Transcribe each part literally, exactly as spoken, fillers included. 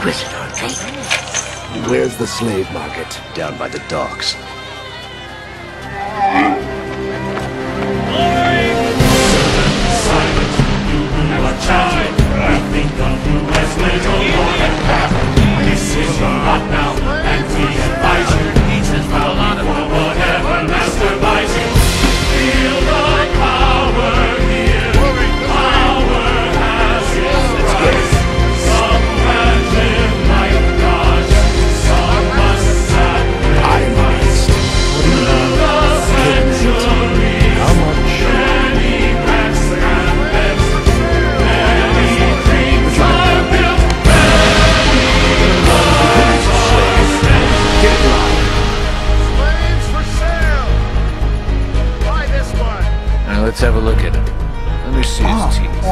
Inquisitor, take. Where's the slave market? Down by the docks. This is your lot now, and we advise you. Follow on for whatever master buys you. Feel the power here. Power has its place. Some can live like gods, some must sacrifice. Through the centuries, How much? many cracks and bends, many dreams are built. Now let's have a look at him. Let me see his teeth.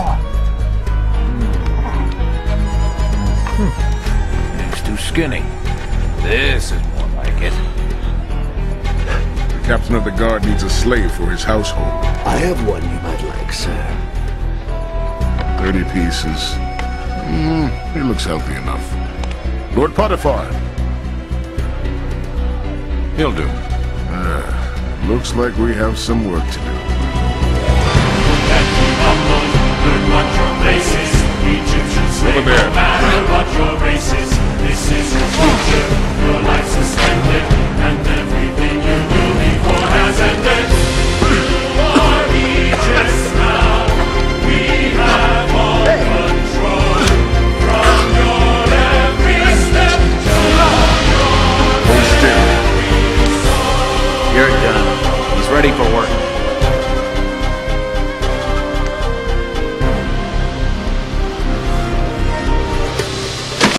Hmm. He's too skinny. This is more like it. The captain of the guard needs a slave for his household. I have one you might like, sir. Thirty pieces. Hmm, he looks healthy enough. Lord Potiphar. He'll do. Ah, looks like we have some work to do. Learn what your race is. Egyptian slave, no matter what your race is. This is your future.